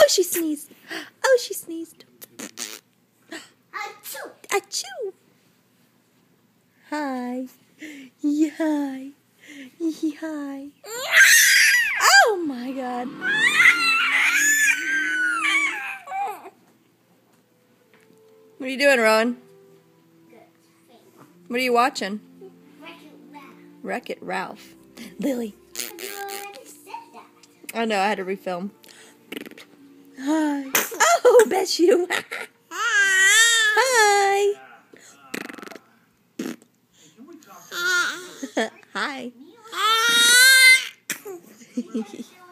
Oh, she sneezed. Oh, she sneezed. Achoo. Achoo. Hi. Yeah, hi. Yeah, hi. Oh, my God. What are you doing, Rowan? What are you watching? Wreck-It Ralph. Lily. I know, I had to refilm. Hi. Oh, bless you. Hi. Hi.